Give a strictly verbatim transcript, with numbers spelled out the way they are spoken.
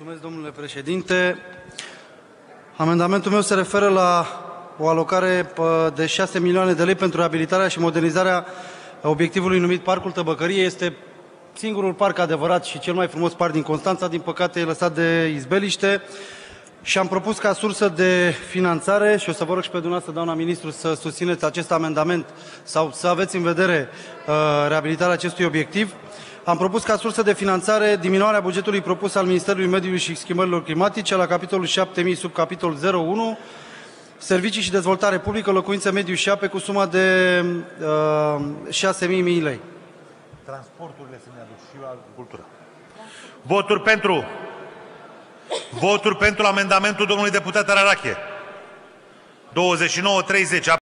Mulțumesc, domnule președinte. Amendamentul meu se referă la o alocare de șase milioane de lei pentru reabilitarea și modernizarea obiectivului numit Parcul Tăbăcărie. Este singurul parc adevărat și cel mai frumos parc din Constanța, din păcate e lăsat de izbeliște. Și am propus ca sursă de finanțare, și o să vă rog și pe dumneavoastră, doamna ministru, să susțineți acest amendament sau să aveți în vedere uh, reabilitarea acestui obiectiv. Am propus ca sursă de finanțare diminuarea bugetului propus al Ministerului Mediului și Schimbărilor Climatice la capitolul șapte mii, sub capitolul zero unu, Servicii și Dezvoltare Publică, Locuințe, Mediu și Ape, cu suma de uh, șase mii lei. Transporturile să ne aduc și agricultura. Voturi pentru. Voturi pentru amendamentul domnului deputat Ararache. douăzeci și nouă treizeci.